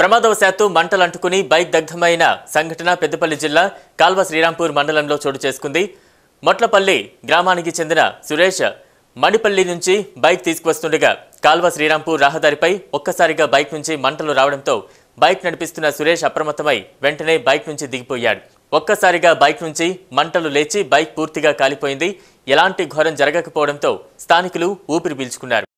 ప్రమాదవశాత్తు మంటలంటుకుని బైక్ దగ్ధమైన సంఘటన పెద్దపల్లి జిల్లా కాల్వ శ్రీరాంపూర్ మండలంలో చోటు చేసుకుంది. మొట్లపల్లి గ్రామానికి చెందిన సురేష్ మణిపల్లి నుంచి బైక్ తీసుకువస్తుండగా కాల్వ శ్రీరాంపూర్ రహదారిపై ఒక్కసారిగా బైక్ నుంచి మంటలు రావడంతో బైక్ నడిపిస్తున్న సురేష్ అప్రమత్తమై వెంటనే బైక్ నుంచి దిగిపోయాడు. ఒక్కసారిగా బైక్ నుంచి మంటలు లేచి బైక్ పూర్తిగా కాలిపోయింది. ఎలాంటి ఘోరం జరగకపోవడంతో స్థానికులు ఊపిరి పీల్చుకున్నారు.